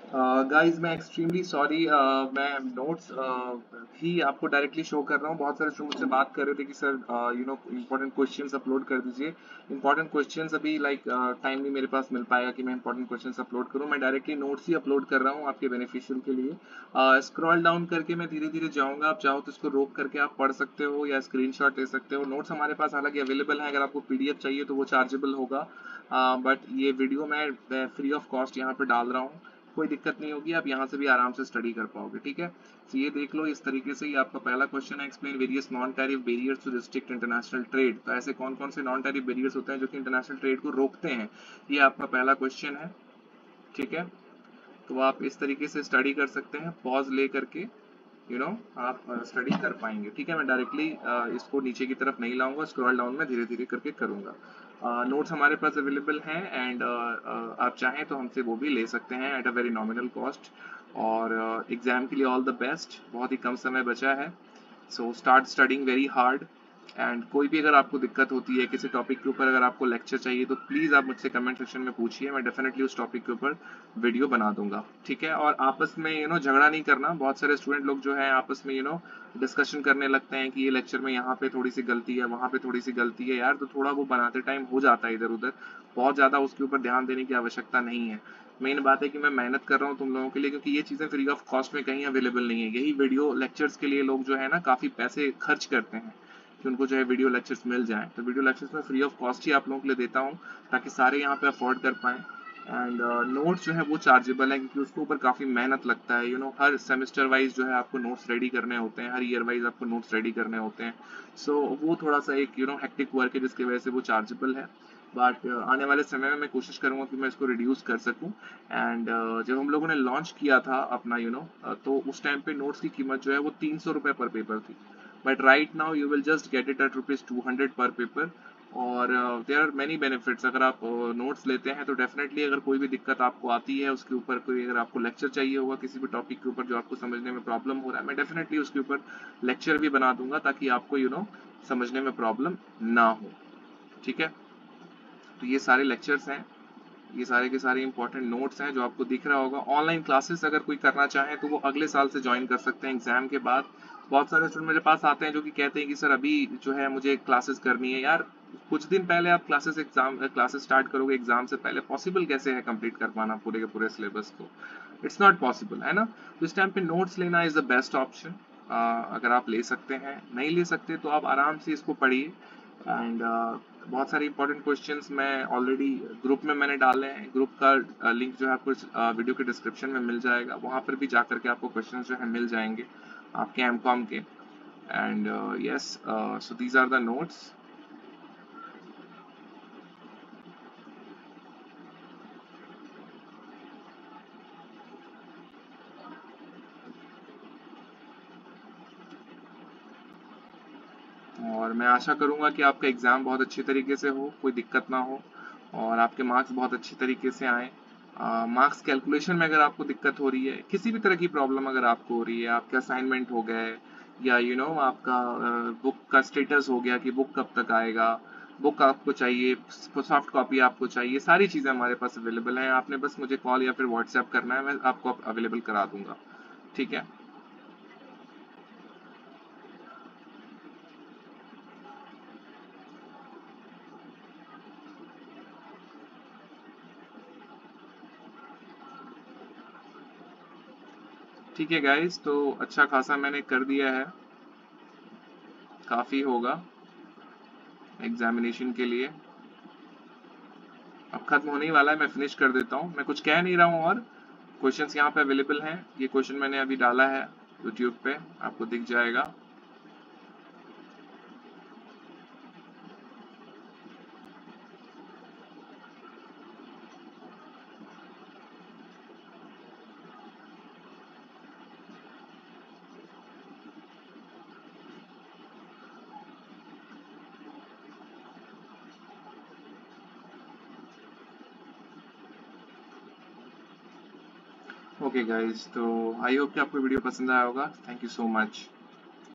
Guys मैं extremely sorry, मैं notes ही आपको डायरेक्टली शो कर रहा हूँ। बहुत सारे स्टूडेंट मुझसे बात कर रहे थे कि सर इंपॉर्टेंट क्वेश्चंस अपलोड कर दीजिए। इंपॉर्टेंट क्वेश्चंस अभी लाइक टाइम नहीं मेरे पास मिल पाएगा कि मैं इंपॉर्टेंट क्वेश्चंस अपलोड करूँ। मैं डायरेक्टली नोट्स ही अपलोड कर रहा हूँ आपके बेनिफिशियल के लिए। स्क्रॉल डाउन करके मैं धीरे धीरे जाऊँगा, आप चाहो तो इसको रोक करके आप पढ़ सकते हो या स्क्रीनशॉट ले सकते हो। नोट्स हमारे पास हालांकि अवेलेबल है, अगर आपको पीडीएफ चाहिए तो वो चार्जेबल होगा। बट ये वीडियो मैं फ्री ऑफ कॉस्ट यहाँ पे डाल रहा हूँ, कोई दिक्कत नहीं होगी, आप यहाँ से भी आराम से स्टडी कर पाओगे। ठीक है, तो ये देख लो इस तरीके से। ये आपका पहला क्वेश्चन है, explain various non tariff barriers to restrict international trade. तो ऐसे कौन कौन से नॉन टैरिफ बैरियर्स होते हैं जो कि इंटरनेशनल ट्रेड को रोकते हैं, ये आपका पहला क्वेश्चन है। ठीक है, तो आप इस तरीके से स्टडी कर सकते हैं पॉज ले करके, आप स्टडी कर पाएंगे। ठीक है, मैं डायरेक्टली इसको नीचे की तरफ नहीं लाऊंगा, स्क्रॉल डाउन में धीरे धीरे करके करूंगा। नोट्स हमारे पास अवेलेबल हैं एंड आप चाहें तो हमसे वो भी ले सकते हैं at a very nominal cost. और एग्जाम के लिए ऑल द बेस्ट, बहुत ही कम समय बचा है। So start studying very hard. And कोई भी अगर आपको दिक्कत होती है किसी टॉपिक के ऊपर, अगर आपको लेक्चर चाहिए तो प्लीज़ आप मुझसे कमेंट सेक्शन में पूछिए, मैं डेफिनेटली उस टॉपिक के ऊपर वीडियो बना दूंगा। ठीक है, और आपस में झगड़ा नहीं करना। बहुत सारे स्टूडेंट लोग जो है आपस में डिस्कशन करने लगते हैं कि ये लेक्चर में यहाँ पे थोड़ी सी गलती है, वहाँ पे थोड़ी सी गलती है। यार तो थोड़ा वो बनाते टाइम हो जाता है इधर उधर, बहुत ज़्यादा उसके ऊपर ध्यान देने की आवश्यकता नहीं है। मेन बात है कि मैं मेहनत कर रहा हूँ तुम लोगों के लिए, क्योंकि ये चीज़ें फ्री ऑफ कॉस्ट में कहीं अवेलेबल नहीं है। यही वीडियो लेक्चर्स के लिए लोग जो है ना काफ़ी पैसे खर्च करते हैं कि उनको जो है वीडियो लेक्चर्स मिल जाए। तो वीडियो लेक्चर्स में फ्री ऑफ कॉस्ट ही आप लोगों के लिए देता हूँ ताकि सारे यहाँ पे अफोर्ड कर पाएँ। एंड नोट्स जो है वो चार्जेबल है, क्योंकि उसके ऊपर काफ़ी मेहनत लगता है। हर सेमेस्टर वाइज जो है आपको नोट्स रेडी करने होते हैं, हर ईयर वाइज आपको नोट्स रेडी करने होते हैं। सो वो थोड़ा सा एक हेक्टिक वर्क है, जिसकी वजह से वो चार्जेबल है। बट आने वाले समय में मैं कोशिश करूंगा कि मैं इसको रिड्यूस कर सकूं। एंड जब हम लोगों ने लॉन्च किया था अपना तो उस टाइम पे नोट्स की कीमत जो है वो 300 रुपये पर पेपर थी। But right now you will just get it at ₹200 per paper. और देयर आर मेनी बेनिफिट्स। अगर आप नोट्स लेते हैं तो डेफिनेटली अगर कोई भी दिक्कत आपको आती है उसके ऊपर, कोई अगर आपको लेक्चर चाहिए होगा किसी भी टॉपिक के ऊपर जो आपको समझने में प्रॉब्लम हो रहा है, मैं डेफिनेटली उसके ऊपर लेक्चर भी बना दूंगा ताकि आपको समझने में प्रॉब्लम ना हो। ठीक है, तो ये सारे लेक्चर्स हैं, ये सारे के सारे इंपॉर्टेंट नोट्स हैं जो आपको दिख रहा होगा। ऑनलाइन क्लासेस अगर कोई करना चाहे तो वो अगले साल से ज्वाइन कर सकते हैं एग्जाम के बाद। बहुत सारे स्टूडेंट मेरे पास आते हैं जो कि कहते हैं कि सर अभी जो है मुझे क्लासेस करनी है। यार कुछ दिन पहले आप क्लासेस स्टार्ट करोगे एग्जाम से पहले, पॉसिबल कैसे है कंप्लीट कर पाना पूरे के पूरे सिलेबस को? इट्स नॉट पॉसिबल, है ना? तो इस टाइम पे नोट्स लेना इज द बेस्ट ऑप्शन। अगर आप ले सकते हैं, नहीं ले सकते तो आप आराम से इसको पढ़िए। एंड बहुत सारे इंपॉर्टेंट क्वेश्चंस मैं ऑलरेडी ग्रुप में मैंने डाले हैं। ग्रुप का लिंक जो है आपको वीडियो के डिस्क्रिप्शन में मिल जाएगा, वहाँ पर भी जा करके आपको क्वेश्चंस जो है मिल जाएंगे आपके एमकॉम के। And yes, so these are the notes. और मैं आशा करूंगा कि आपका एग्ज़ाम बहुत अच्छी तरीके से हो, कोई दिक्कत ना हो और आपके मार्क्स बहुत अच्छी तरीके से आए। मार्क्स कैलकुलेशन में अगर आपको दिक्कत हो रही है, किसी भी तरह की प्रॉब्लम अगर आपको हो रही है, आपके असाइनमेंट हो गए या आपका बुक का स्टेटस हो गया कि बुक कब तक आएगा, बुक आपको चाहिए, सॉफ्ट कॉपी आपको चाहिए, सारी चीज़ें हमारे पास अवेलेबल हैं। आपने बस मुझे कॉल या फिर व्हाट्सएप करना है, मैं आपको अवेलेबल करा दूंगा। ठीक है, ठीक है गाइस, तो अच्छा खासा मैंने कर दिया है, काफ़ी होगा एग्जामिनेशन के लिए। अब खत्म होने ही वाला है, मैं फिनिश कर देता हूँ। मैं कुछ कह नहीं रहा हूँ और क्वेश्चंस यहाँ पे अवेलेबल हैं। ये क्वेश्चन मैंने अभी डाला है यूट्यूब पे, आपको दिख जाएगा। ओके गाइस, तो आई होप कि आपको वीडियो पसंद आया होगा। Thank you so much.